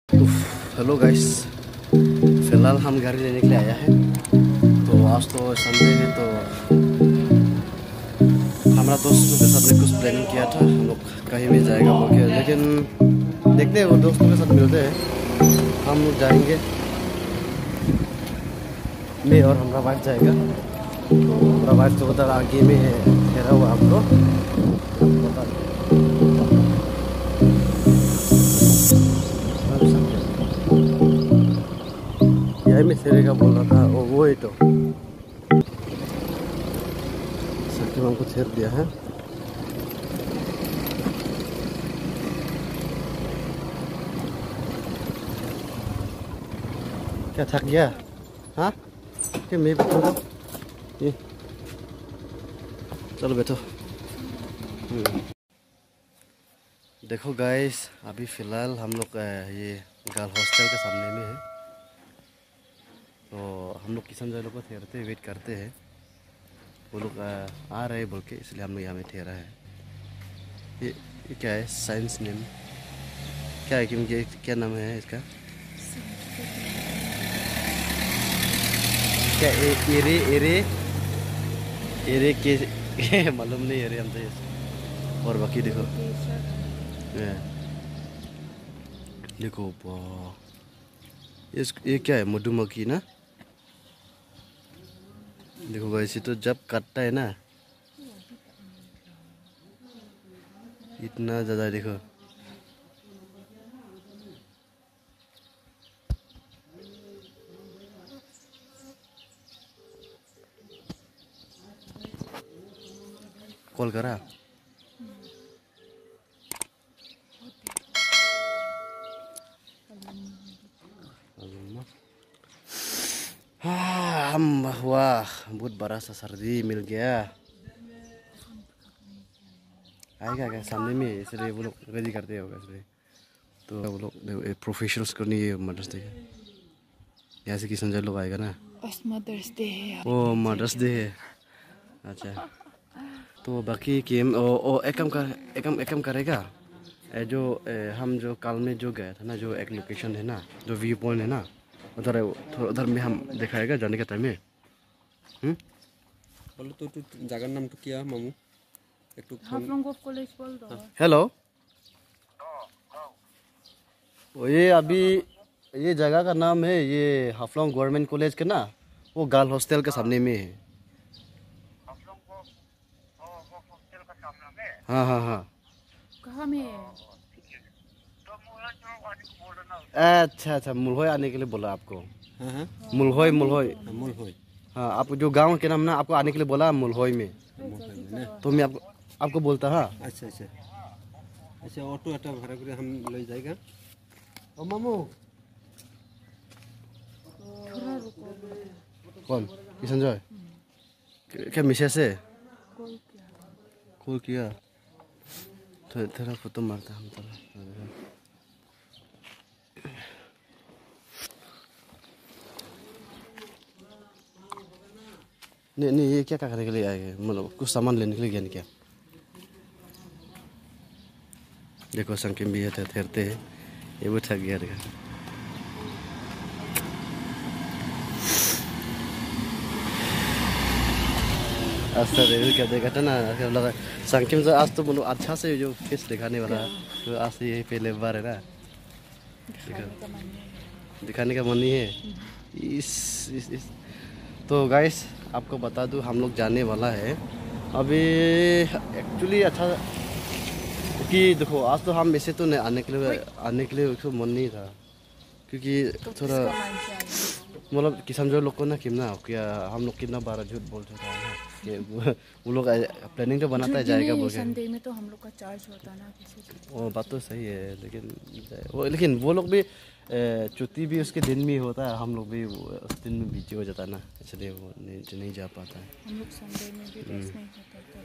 Hello guys, फिलहाल हम गाड़ी लेने के लिए आया है। तो आज तो संडे है, तो हमारा दोस्तों के साथ में कुछ प्लानिंग किया था, हम लोग कहीं भी जाएगा बोल के, लेकिन देखते हैं वो दोस्तों के साथ मिलते हैं। हम लोग जाएंगे, मैं और हमारा वाइफ जाएगा। तो हमारा वाइफ तो उधर आगे में है, ठहरा हुआ आपको बता दें। यही मैं तेरे का बोल रहा था, वो है तो सर हमको छेड़ दिया है। क्या थक गया? हाँ, कि मैं बैठूंगा? ये चलो बैठो। देखो गाइस, अभी फ़िलहाल हम लोग ये गर्ल हॉस्टल के सामने में है। तो हम लोग किशन लोग को ठहरते वेट करते हैं। वो लोग आ रहे बोल के, इसलिए हम लोग यहाँ में ठहरा है। ये क्या है? साइंस नेम क्या है? क्योंकि क्या नाम है इसका? क्या एरे एरे एरे के मालूम नहीं एरे हम तो ये। और बाकी देखो, देखो ये क्या है? मधुमक्खी ना। देखो भाई, तो जब काटता है ना, इतना ज़्यादा देखो। कॉल करा? हम हुआ बहुत बड़ा सा सर्दी मिल गया। आएगा क्या सामने में? इसलिए वो लोग रेडी करते होगा इसलिए। तो वो लोग प्रोफेशनल्स को नहीं, मदर्स डे यहाँ से किशन लोग आएगा ना। मदर्स डे है। ओ मदर्स डे है, अच्छा। तो बाकी गेम एक काम करेगा। जो हम जो कल में जो गए थे ना, जो एक लोकेशन है ना, जो व्यू पॉइंट है ना, उधर उधर में हम दिखाएगा जाने के टाइम में। बोलो तो जगह नाम तो क्या मामू? एक तो हाफलंग कॉलेज बोल दो। हेलो, ये अभी ये जगह का नाम है, ये हाफलंग गवर्नमेंट कॉलेज के ना, वो गर्ल हॉस्टल के सामने में है। हाँ हाँ हाँ। कहाँ में है? अच्छा अच्छा, मुलहोय आने के लिए बोला आपको। हाँ हाँ मुलहोय मुलहोय। मुलहोय। हाँ, आप जो गांव के नाम ना, आपको आने के लिए बोला मुलहोय में। तो मैं आपको बोलता। हाँ अच्छा अच्छा अच्छा, ऑटो अटा भाड़ा कर हम ले जाएगा। ओ मामू कौन? किशन जॉय क्या मिसेस है? कॉल किया तो तेरा फोटो मारता हम तो। नहीं नहीं, ये क्या करने के लिए आए? मतलब कुछ सामान लेने के लिए गया नहीं क्या? देखो संकिम भी है, ठहरते हैं। ये भी थक गया देखा। आज तो रिव्यू क्या देखा था ना, लगा संकिम से आज तो मतलब अच्छा से जो फेस दिखाने वाला है, तो आज से यही पहले बार है ना। दिखाने का मन नहीं है। इस तो गाइस, आपको बता दूं, हम लोग जाने वाला है अभी। एक्चुअली अच्छा कि देखो, आज तो हम ऐसे तो नहीं आने के लिए तो मन नहीं था, क्योंकि थोड़ा मतलब किसान जो लोग को ना कितना क्या, हम लोग कितना बार झूठ बोल चुका है ना कि वो लोग प्लानिंग तो बनाता है जाएगा बोल के। संडे में तो हम लोग का चार्ज होता है ना किसी चीज़। वो बात तो सही है, लेकिन वो लोग भी छुट्टी भी उसके दिन में होता है, हम लोग भी उस दिन में बिजी हो जाता है ना, इसलिए वो नहीं जा पाता है। हम लोग संडे में भी रेस्ट नहीं होता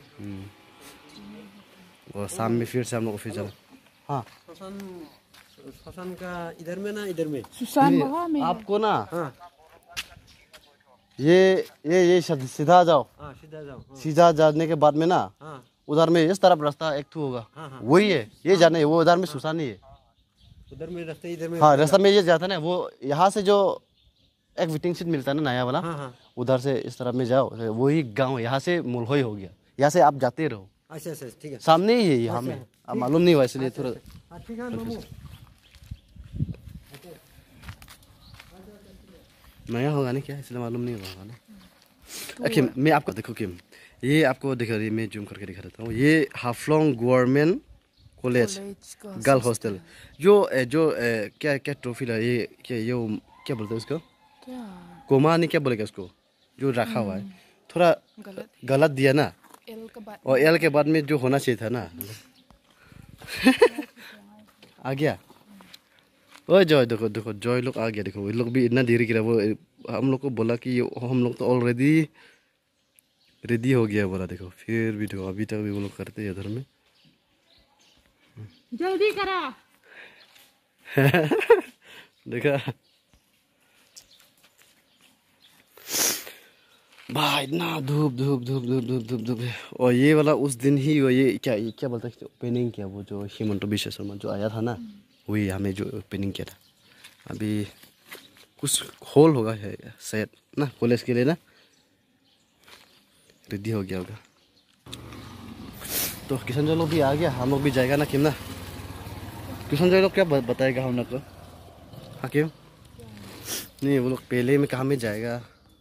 तो और शाम में फिर से हम लोग ऑफिस जाना। हाँ, श्मशान का इधर में ना, इधर में सुशांत वहाँ में आपको ना, हाँ ये सीधा जाओ। हाँ सीधा जाओ। सीधा जाने के बाद में ना, हाँ उधर में इस तरफ रास्ता एक ठो होगा। हाँ हाँ वही है, ये जाने वो उधर में सुसान ही है। उधर में रास्ते इधर में। हाँ रास्ता में ये जाता है ना, वो यहाँ से जो एक वेटिंग सीट मिलता है ना नया वाला, हाँ हाँ। उधर से इस तरफ में जाओ, वही गांव, यहाँ से मुलहोई हो गया, यहाँ से आप जाते रहो, अच्छा अच्छा ठीक है। सामने ही है यहाँ में। अब मालूम नहीं हुआ इसलिए थोड़ा हाँ ठीक है मामू। नया होगा नहीं क्या, इसलिए मालूम नहीं होगा ना। ओके मैं आपको देखो किम, ये आपको दिखा रही, मैं जूम करके दिखा देता हूँ। ये Haflong government college girl hostel, जो क्या क्या ट्रॉफी ला, ये क्या क्या बोलते हैं उसको, क्या कोमा नहीं क्या बोलेगा उसको, जो रखा हुआ है, थोड़ा गलत गलत दिया ना, एल का बाद और एल के बाद में जो होना चाहिए था ना। आ गया। ओए जॉय देखो देखो, जॉय लोग आ गया, देखो ये लोग भी इतना देरी किया, वो हम लोग को बोला कि हम लोग तो ऑलरेडी रेडी हो गया बोला, देखो फिर भी देखो अभी तक भी वो लोग करते हैं इधर में। जल्दी करा। देखा भाई, इतना धूप धूप धूप धूप धूप धूप धूप है। और ये वाला उस दिन ही वो ये क्या बोलता है ओपनिंग किया, वो जो हिमंत विश्व शर्मा जो आया था ना, वही हमें जो ओपनिंग किया था। अभी कुछ हॉल होगा है शायद ना, कॉलेज के लिए ना, रेडी हो गया होगा। तो किशन जो लोग भी आ गया, हम लोग भी जाएगा ना किम ना। किशन जो लोग क्या बताएगा हम लोग को, हाँ क्यों नहीं, वो लोग पहले में कहाँ में जाएगा।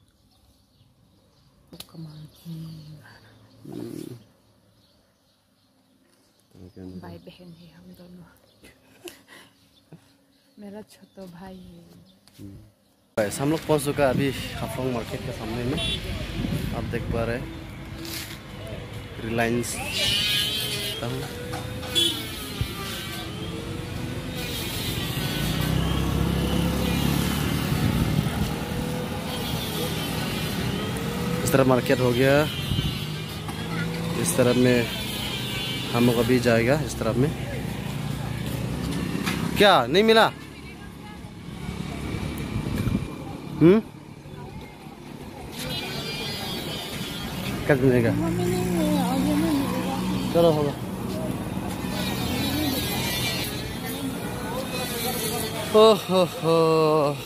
भाई बहन है हम दोनों। मेरा छोटा भाई है। बस हम लोग पहुंच चुका है अभी हाफलोंग मार्केट के सामने में, आप देख पा रहे हैं रिलायंस। इस तरफ मार्केट हो गया, इस तरफ में हम लोग अभी जाएगा, इस तरफ में क्या नहीं मिला। कर देगा, चलो होगा। ओहो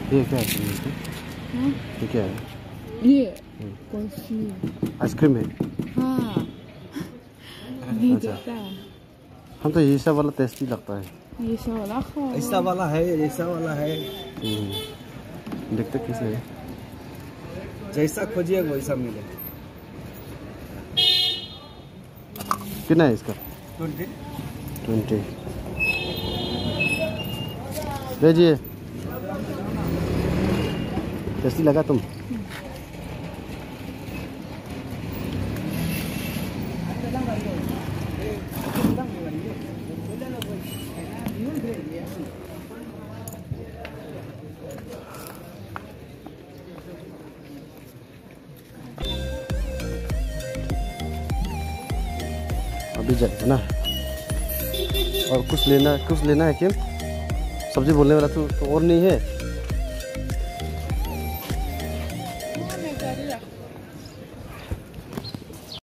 ये क्या है? हाँ? ये क्या है? ये कॉफी। आइसक्रीम है। हाँ नहीं अच्छा। देता। हम तो ये सब वाला टेस्टी लगता है। ये सब वाला खाओ। ऐसा वाला है, ऐसा वाला है, देखते कैसे है। जैसा खोजिए वैसा मिलेगा। कितना है इसका? 20। 20 भेजिए। टेस्टी लगा तुम? अभी जाएगा ना। और कुछ लेना है क्या? सब्जी बोलने वाला तो और नहीं है।